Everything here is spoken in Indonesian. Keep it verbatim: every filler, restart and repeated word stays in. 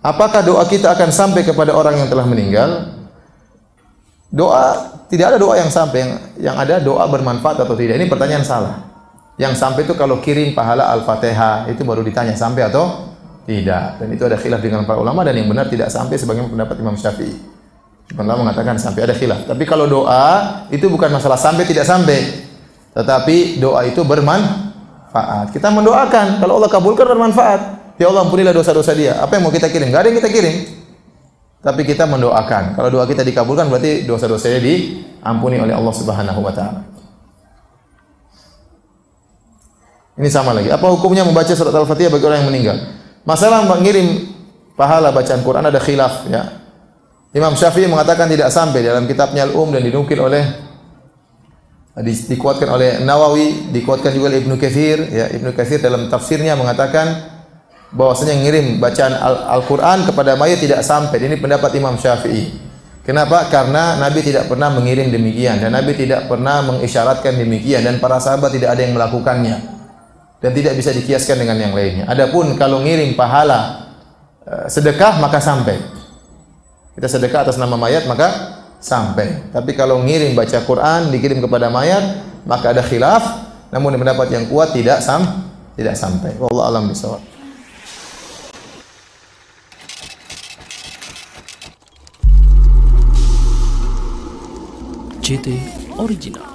apakah doa kita akan sampai kepada orang yang telah meninggal? Doa, tidak ada doa yang sampai, yang, yang ada doa bermanfaat atau tidak. Ini pertanyaan salah. Yang sampai itu kalau kirim pahala Al-Fatihah, itu baru ditanya sampai atau tidak. Dan itu ada khilaf dengan para ulama, dan yang benar tidak sampai sebagaimana pendapat Imam Syafi'i. Ulama mengatakan sampai, ada khilaf. Tapi kalau doa itu bukan masalah sampai tidak sampai, tetapi doa itu bermanfaat. Kita mendoakan, kalau Allah kabulkan bermanfaat. Ya Allah, ampunilah dosa-dosa dia. Apa yang mau kita kirim? Enggak ada yang kita kirim. Tapi kita mendoakan. Kalau doa kita dikabulkan berarti dosa-dosanya diampuni oleh Allah Subhanahu wa taala. Ini sama lagi. Apa hukumnya membaca surat Al-Fatihah bagi orang yang meninggal? Masalah mengirim pahala bacaan Quran ada khilaf, ya. Imam Syafi'i mengatakan tidak sampai, dalam kitabnya Al-Um, dan dinukil oleh di, dikuatkan oleh Nawawi, dikuatkan juga oleh Ibnu Katsir, ya. Ibnu Katsir dalam tafsirnya mengatakan bahwasanya ngirim bacaan Al-Qur'an kepada mayat tidak sampai. Ini pendapat Imam Syafi'i. Kenapa? Karena Nabi tidak pernah mengirim demikian, dan Nabi tidak pernah mengisyaratkan demikian, dan para sahabat tidak ada yang melakukannya, dan tidak bisa dikiaskan dengan yang lainnya. Adapun kalau ngirim pahala sedekah maka sampai. Kita sedekah atas nama mayat maka sampai. Tapi kalau ngirim baca Quran dikirim kepada mayat maka ada khilaf. Namun pendapat yang kuat tidak sam tidak sampai. Wallahu a'lam bishawab. C T Original.